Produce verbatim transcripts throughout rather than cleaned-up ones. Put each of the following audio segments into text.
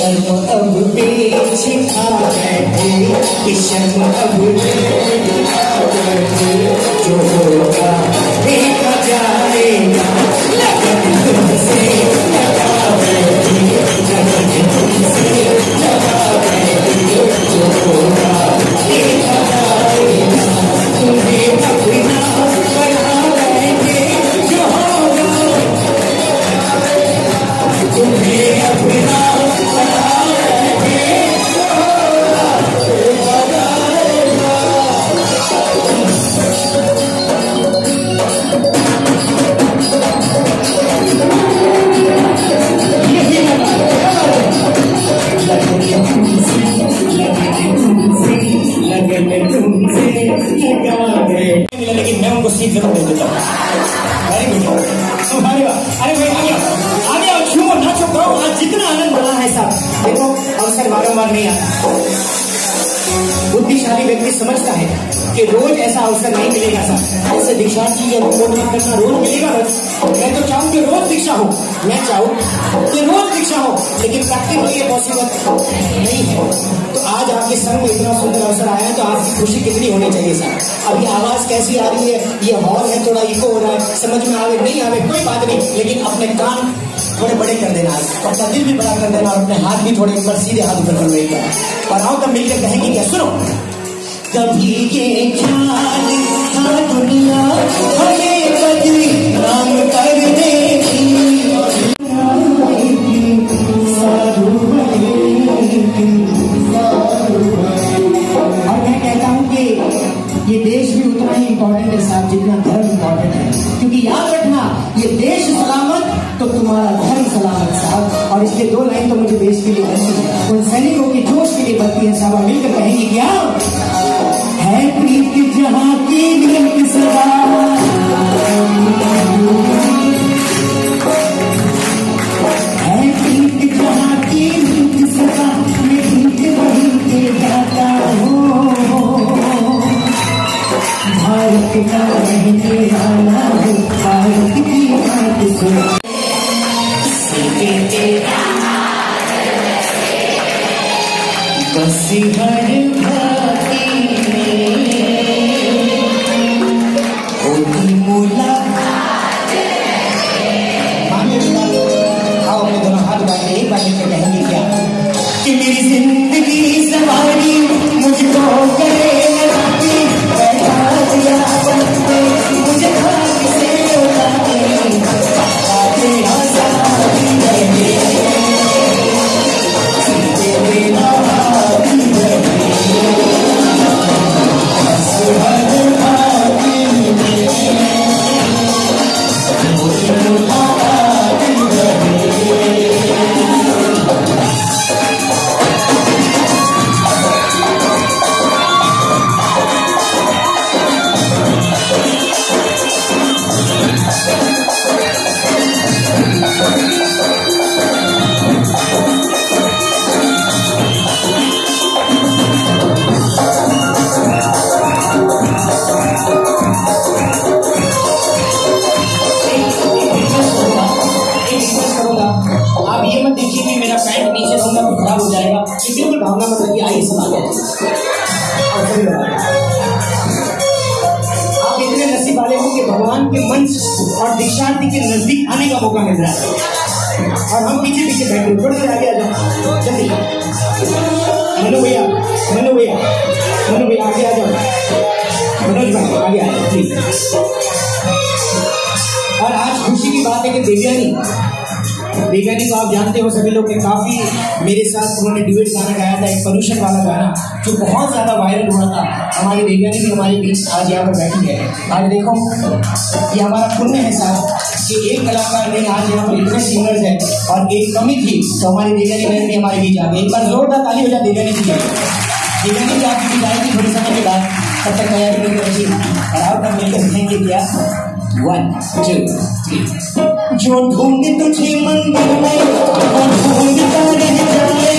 शर्म अब पीछे आ बैठे, कि शर्म अब बैठे, जो होगा देखा जाएगा। लगन तुमसे लगा बैठे, लगन तुमसे लगा बैठे, जो होगा देखा जाएगा। तुम्हें अपना बना बैठे, जो होगा तुम्हें अपना बना बैठे, जो होगा देखा जाएगा। लेकिन मैं उनको सीट जरूर दे देता हूँ। अरे भाई आ गया, आ गया, झूमो नाचो गाओ, आज जितना आनंद बना है साहब। देखो अवसर बारंबार नहीं आता, बुद्धिशाली व्यक्ति समझता है कि रोज ऐसा अवसर नहीं मिलेगा साहब। ऐसे दीक्षांत की अनुमोदन करना रोज मिलेगा। मैं तो चाहूँ कि रोज दीक्षा हो, मैं चाहूँ कि रोज दीक्षा हो, लेकिन प्रैक्टिकली ये पॉसिबल नहीं है। तो आज आपके संग में इतना सुंदर अवसर आया है, तो आपकी खुशी कितनी होनी चाहिए साहब। अब ये आवाज कैसी आ रही है, ये हॉल है, थोड़ा इको हो रहा है, समझ में आवे नहीं आवे कोई बात नहीं, लेकिन अपने कान थोड़े बड़े कर देना, अपना दिल भी बड़ा कर देना, और अपने हाथ भी थोड़े ऊपर सीधे हाथ ऊपर कर देना। और आओ तब मिलकर कहेंगे क्या, सुनो। कभी ये ख्याल था दुनिया हमें बदली नाम कर देगी, और मैं कहता हूँ कि ये देश भी उतना ही इम्पोर्टेंट है साहब जितना धर्म इम्पोर्टेंट है। क्योंकि याद रखना, ये देश सलामत तो तुम्हारा धर्म सलामत साहब। और इसके दो लाइन तो मुझे देश के लिए बनती है, उन सैनिकों के जोश के लिए बनती है साहब। मिलकर कहेंगे क्या, है प्रीत जहाँ की मिलक सदा, है प्रीत जहाँ की मिलक सदा, मैं प्रीत वही के जाता हूँ। भारत का रहने वाला हूँ, भारत की बात सुन। बस हर भाती होती मुलाकात। आओ अपने दोनों हाथ बांधे एक बार मिलकर कहेंगे क्या, कि मेरी जिंदगी सवारी मुझको करे लगाती, बैठा दिया बनते मुझे भाग से उठाते, आते आजादी रहे देना भावना मतलब कि आइए सुना दे। आप इतने नसीब वाले हो कि भगवान के मंच और दीक्षांति के नजदीक आने का मौका मिल रहा है, और हम पीछे पीछे बैठे थोड़ी देर आगे आ जाओ जल्दी। मनु भैया, मनु भैया, मनु भैया आगे आ जाओ, मनोज भाई आगे आ जाओ प्लीज। और आज खुशी की बात है कि देवयानी देवयानी को आप जानते हो सभी लोग कि काफी मेरे साथ उन्होंने ड्यूएट गाना गाया था, एक पोल्यूशन वाला गाना जो बहुत ज्यादा वायरल हुआ था। हमारी देवयानी भी हमारे बीच आज यहाँ पर बैठी है। आज देखो ये हमारा पुण्य है साहब कि एक कलाकार ने आज यहाँ पर इतने सिंगर्स हैं, और एक कमी थी तो हमारी देवयानी बहन भी हमारे बीच आ गई। एक बार जोरदार ताली हो जाए देवयानी की। देवयानी भी आपकी जाएगी थोड़ी समय के बाद, तब तक तैयारी करके रखिए। और आप तब मिलकर सीखेंगे क्या, वन टू थ्री। जो ढूंढ तुझे मंदिर में वो ढूंढता रह जाए,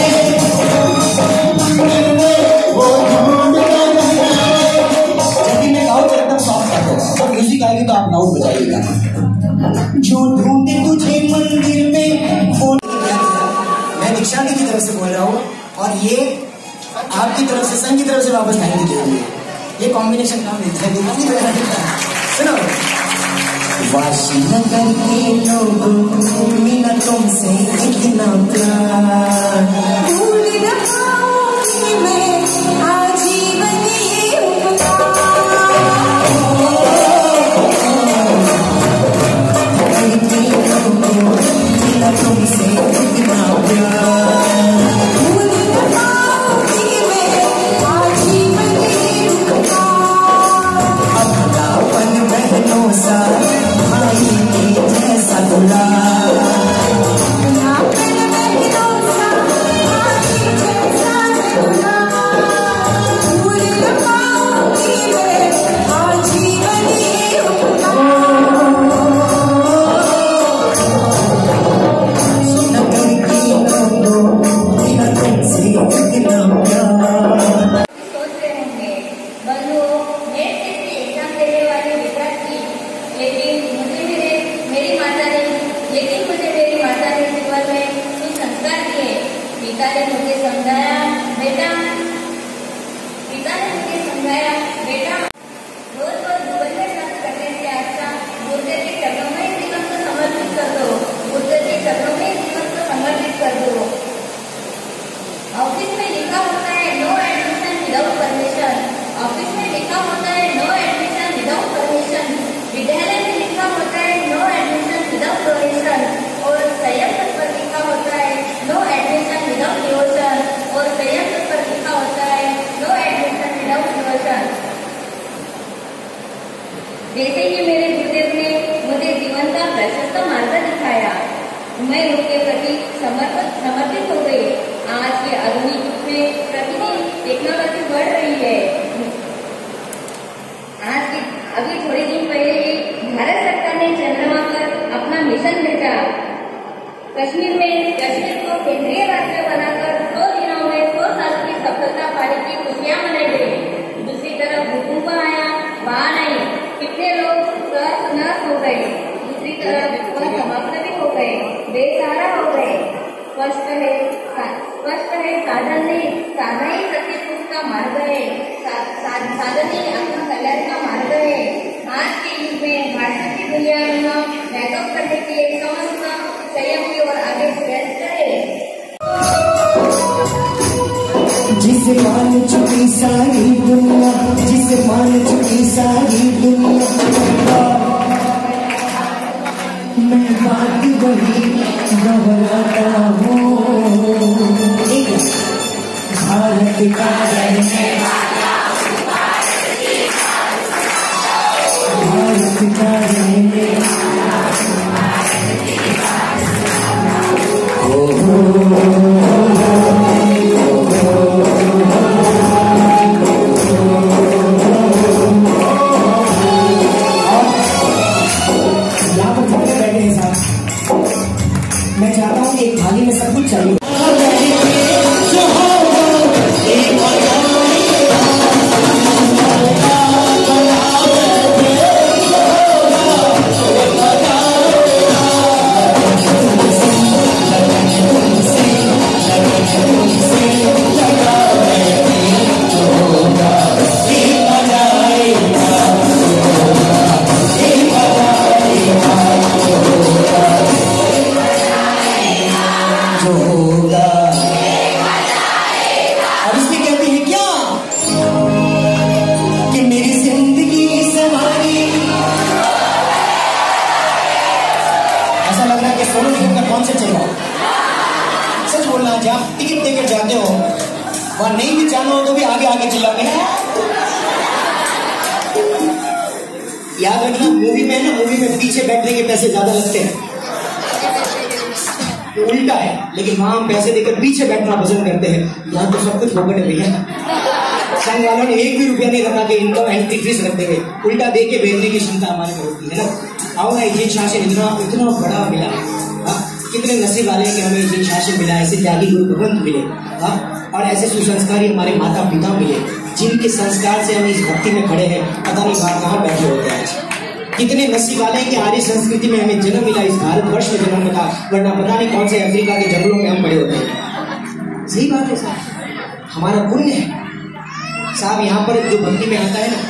वो ढूंढता रह जाए। जब भी मैं गाऊं तो एकदम सॉफ्ट रखो, तो म्यूजिक आएगी तो आप लाउड बजाइएगा। जो ढूंढे तुझे मंदिर में वो, मैं दीक्षा दी की तरफ से बोल रहा हूँ और ये आपकी तरफ से, संघ की तरफ से वापस थैंक यू के लिए। ये कॉम्बिनेशन काम देता है। सुनो, वाशीनगर के लोगों मिला तुमसे इतना प्यार, भूल न पाऊंगी मैं आजीवन ये उपकार। मिला तुमसे इतना प्यार, भूल न पाऊंगी मैं आजीवन ये उपकार। अपनापन बहनों सा जैसा दुलार, अपनापन बहनों सा भाई जैसा दुलार, भूल न पाऊंगी मैं आजीवन ये उपकार। नगर की लोगों मिला तुमसे इतना प्यार। सोच रहे होंगे बंधु नेट टेस्ट की एग्जाम देने वाले विद्यार्थी, लेकिन मुझे मेरे मेरी माता ने लेकिन मुझे मेरी माता ने जीवन में सुसंस्कार दिए। पिता ने मुझे समझाया बेटा पिता ने मुझे समझाया बेटा रोज रोज जीवन में प्राप्त करने से अच्छा बुद्ध के चरणों में जीवन को समर्पित कर दो, बुद्ध के चरणों में जीवन को समर्पित कर दो। ऑफिस में लिखा होता है no admission without permission, office में लिखा होता है नो एडमिशन विदाउट परमिशन, विद्यालय में लिखा होता है नो एडमिशन विदाउट डोनेशन, और संयम पर लिखा होता है नो एडमिशन विदाउट डिवोशन, और संयम पर लिखा होता है नो एडमिशन विदाउट डिवोशन। जैसे कि मेरे गुरुदेव ने मुझे जीवन का प्रशस्त मार्ग दिखाया, मैं उनके प्रति समर्पित समर्पित हो गई। आज के आधुनिक युग में प्रतिदिन टेक्नोलॉजी बढ़ रही है। आज के अभी थोड़े दिन पहले भारत सरकार ने चंद्रमा पर अपना मिशन भेजा। कश्मीर में कश्मीर को केंद्रीय राज्य बनाकर दो दिनों में सौ साल की सफलता पाने की खुशियां मनाई गई। दूसरी तरफ भूकंप आया, बाढ़ आई, कितने लोग नष्ट हो गए, दूसरी तरफ वह समाप्त भी हो गए, बेसहारा हो गए। स्पष्ट है स्पष्ट है साधन नहीं, साधन ही सत्य सुख का मार्ग है, साधन ही आत्म कल्याण का मार्ग है। आज के युग में भारत की दुनिया में बैकअप करने के लिए समस्त संयम की ओर आगे प्रयास करें। जिसे मान चुकी सारी दुनिया, जिसे मान चुकी सारी दुनिया, मैं बात वही दोहराता हूँ। भारत का रहने वाला, भारत का रहने मैं चाहता हूँ कि एक थाली में सब कुछ चाहिए। सच बोलना, जहाँ टिकट देकर जाते हो वहां नहीं भी जाना हो तो भी आगे आगे चिल्लाते हैं। याद रखना, मूवी में ना मूवी में पीछे बैठने के पैसे ज्यादा लगते हैं, उल्टा है, लेकिन वहां हम पैसे देकर पीछे बैठना पसंद करते हैं। यहाँ तो सब कुछ फोकट है भैया। संघ वालों ने एक भी रुपया नहीं रखा कि इनकम एंट्री फीस रख देंगे, उल्टा दे के भेजने की क्षमता हमारे में होती है ना। आओ ना, ये शासन इतना इतना बड़ा मिला, कितने नसीब वाले हैं कि हमें ये शासन मिला, ऐसे त्यागी गुरु भगवंत मिले, हाँ, और ऐसे सुसंस्कारी हमारे माता पिता मिले, जिनके संस्कार से हम इस भक्ति में खड़े हैं। पता नहीं बाहर कहाँ बैठे होते हैं। कितने नसीब वाले हैं कि आर्य संस्कृति में हमें जन्म मिला, इस भारतवर्ष में जन्म मिला, वरना पता नहीं कौन से अफ्रीका के जंगलों में हम पड़े होते हैं। सही बात है साहब, हमारा पुण्य है साहब। यहाँ पर जो भक्ति में आता है ना,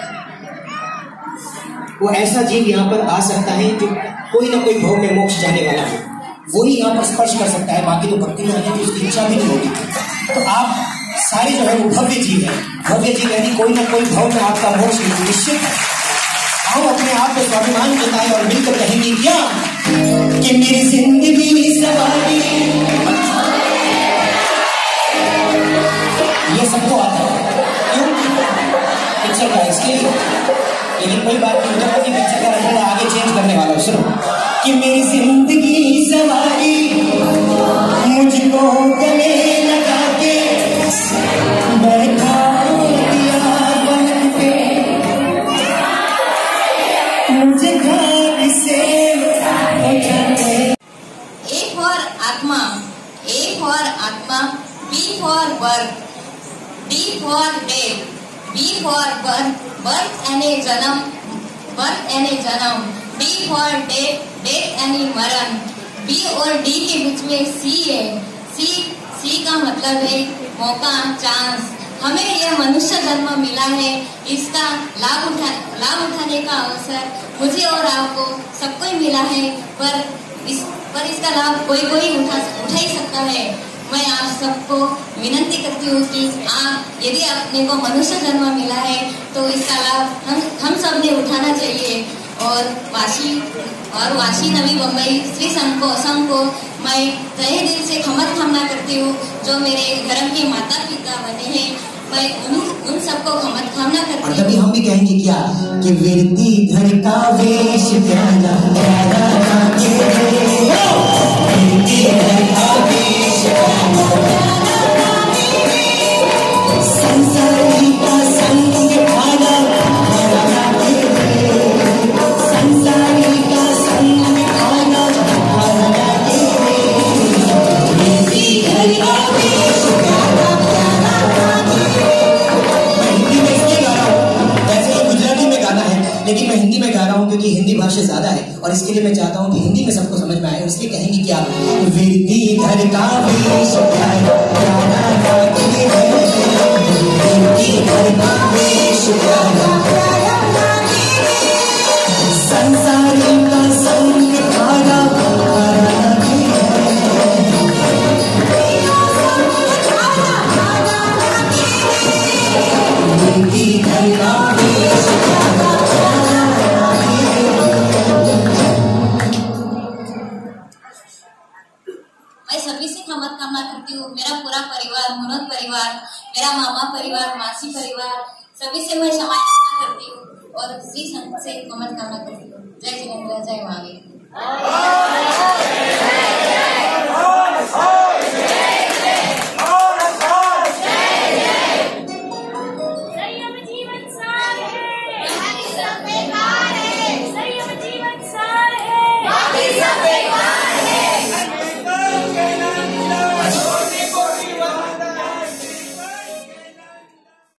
वो ऐसा जीव यहाँ पर आ सकता है जो कोई ना कोई भाव में मोक्ष जाने वाला हो, वही यहाँ पर स्पर्श कर सकता है। बाकी तो भक्ति में आने की उसकी इच्छा भी नहीं होगी। तो आप सारे जो है वो भव्य जीव है, भव्य जीव यानी कोई ना कोई भाव में आपका मोक्ष निश्चित है। आओ अपने आप को स्वाभिमान जताए और मिलकर कहेंगे क्या कि मेरी जिंदगी सवारी। ये सबको आता है, क्यों? पिक्चर का इसके लिए। लेकिन कोई बात नहीं, जब कभी पिक्चर का रखना आगे चेंज करने वाला हूँ। सुनो कि मेरी जिंदगी सवारी मुझको गले लगा के बैठा दिया बन पे, मुझे घर से A for आत्मा, A for आत्मा, B for birth, D for death, B for birth, birth यानी जन्म, birth यानी जन्म, D for death, death यानी मरण। B और D के बीच में C है, C C का मतलब है मौका, चांस। हमें यह मनुष्य जन्म मिला है, इसका लाभ उठा लाभ उठाने का अवसर मुझे और आपको सबको ही मिला है, पर इस पर इसका लाभ कोई कोई उठा उठा ही सकता है। मैं आप सबको विनती करती हूँ कि आप यदि अपने को मनुष्य जन्म मिला है तो इसका लाभ हम हम सब ने उठाना चाहिए। और वाशी और वाशी नवी बम्बई श्री संघ को संघ को मैं तहे दिल से खमत खामना करती हूँ, जो मेरे धर्म के माता पिता बने हैं। मैं उन उन सबको खमत खामना करती हूँ। और तभी हम भी कहेंगे क्या कि वीरती घर का वेश प्यारा प्यारा लागे, वीरती घर का वेश प्यारा लागे, संसारी का संग खाना प्यारा लागे, संसारी का संग खाना प्यारा लागे, वीरती घर का वेश प्यारा प्यारा लागे। लेकिन मैं हिंदी में गा रहा हूँ क्योंकि हिंदी भाषा ज्यादा है और इसके लिए मैं चाहता हूँ कि हिंदी में सबको समझ में आए। और इसलिए कहेंगे क्या वीरती घर का वेश प्यारा प्यारा लागे, वीरती घर का वेश प्यारा प्यारा लागे, संसारी का संग खाना प्यारा लागे, वीरती घर का वेश प्यारा। मैं सभी से खमत कामना करती हूँ, मेरा पूरा परिवार, मुनत परिवार, मेरा मामा परिवार, मासी परिवार, सभी से मैं क्षमा करती हूँ और श्री संघ से खमत कामना करती हूँ। जय जिनेन्द्र, जय महावीर।